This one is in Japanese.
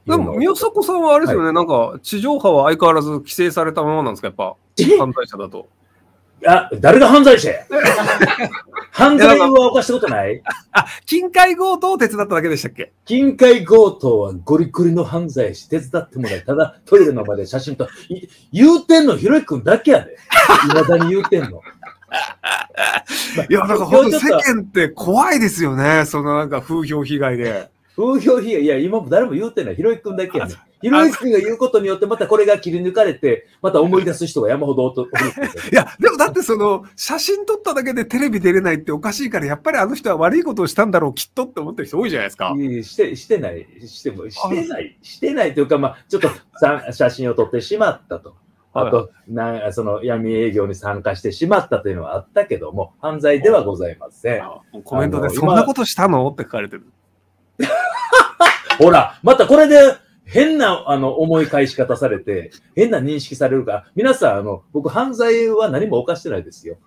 でも、宮迫さんはあれですよね、なんか、地上波は相変わらず規制されたままなんですか、やっぱ、犯罪者だと。 誰が犯罪者や犯罪は犯したことない？ 金塊強盗を手伝っただけでしたっけ？ 金塊強盗はゴリゴリの犯罪し、手伝ってもらい、ただトイレの場で写真と、言うてんのひろゆきくんだけやで。未だに言うてんの。 いや、なんか本当世間って怖いですよね。そのなんか風評被害で。 風評被害、いや、今も誰も言うてない。ひろゆきくんだけやね。ひろゆきくんが言うことによって、またこれが切り抜かれて、また思い出す人が山ほどおる。 いや、でもだってその、写真撮っただけでテレビ出れないっておかしいから、やっぱりあの人は悪いことをしたんだろう、きっとって思ってる人多いじゃないですか。 してないというか、まあ、ちょっと写真を撮ってしまったと。あと、その闇営業に参加してしまったというのはあったけども、犯罪ではございません。 コメントで、そんなことしたのって書かれてる。 ほら、またこれで変な思い返し方されて、変な認識されるから、皆さん、僕、犯罪は何も犯してないですよ。